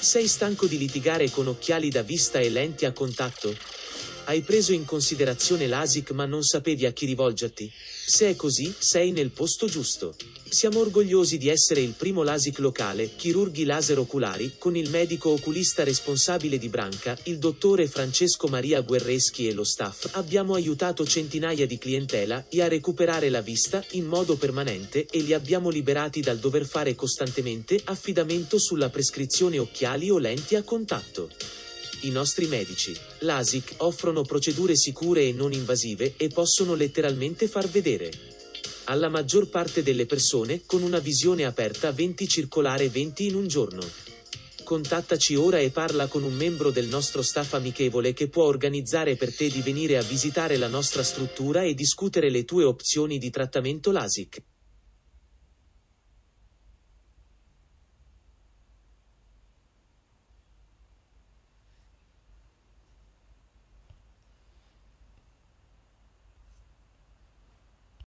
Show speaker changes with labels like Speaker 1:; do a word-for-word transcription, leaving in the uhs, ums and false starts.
Speaker 1: Sei stanco di litigare con occhiali da vista e lenti a contatto? Hai preso in considerazione LASIK ma non sapevi a chi rivolgerti? Se è così, sei nel posto giusto. Siamo orgogliosi di essere il primo LASIK locale, chirurghi laser oculari, con il medico oculista responsabile di branca, il dottore Francesco Maria Guerreschi e lo staff. Abbiamo aiutato centinaia di clientela a recuperare la vista in modo permanente e li abbiamo liberati dal dover fare costantemente affidamento sulla prescrizione occhiali o lenti a contatto. I nostri medici LASIK offrono procedure sicure e non invasive e possono letteralmente far vedere alla maggior parte delle persone con una visione aperta venti circolare venti in un giorno. Contattaci ora e parla con un membro del nostro staff amichevole che può organizzare per te di venire a visitare la nostra struttura e discutere le tue opzioni di trattamento LASIK.